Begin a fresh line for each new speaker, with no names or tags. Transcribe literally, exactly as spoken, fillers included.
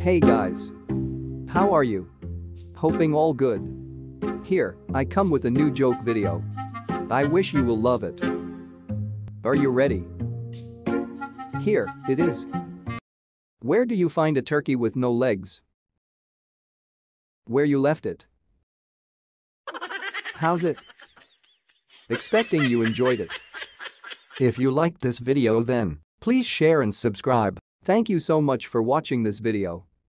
Hey guys. How are you? Hoping all good. Here, I come with a new joke video. I wish you will love it. Are you ready? Here, it is. Where do you find a turkey with no legs? Where you left it. How's it? Expecting you enjoyed it. If you liked this video then, please share and subscribe. Thank you so much for watching this video.